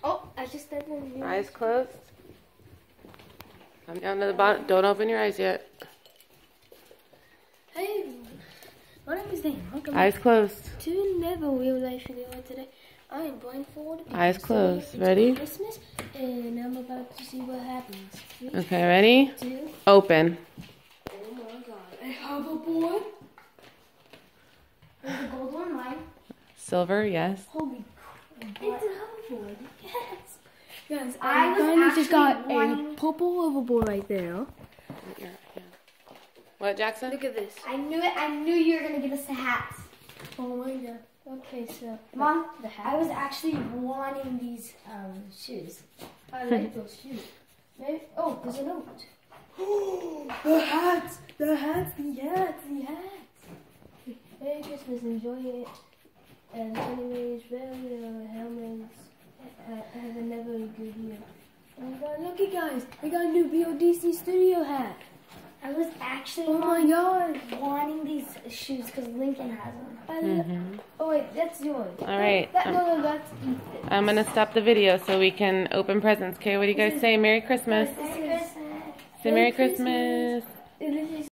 Oh, I just did one. Eyes closed. Come down to the bottom. Don't open your eyes yet. Hey, my name is Dan. Welcome Eyes closed. to another real life video today. I am blindfolded. Eyes closed. Ready? Christmas, and I'm about to see what happens. 3, Okay, ready? 2. Open. Oh my God! I have a board. There's a gold one, mine. Silver, yes. Holy crap! It's a hoverboard. Yes. Guys, I was I just got actually a wanting- purple hoverboard right there. What, Jackson? Look at this. I knew it. I knew you were gonna give us the hats. Oh my God. Okay, so Mom, the hat. I was actually wanting these shoes. I like those shoes. Maybe, oh, there's a note. The hats! The hats! The hats! The hats! Merry Christmas, enjoy it. And anyways, wear your helmets. Have another good year. Oh my God, look it guys! We got a new BODC studio hat. I was actually Oh my God! wanting these shoes because Lincoln has them. Oh wait, that's yours. All right. No, that's Ethan. I'm going to stop the video so we can open presents. Okay, what do you guys say? Merry Christmas. Merry Christmas. Say Merry Christmas. And this is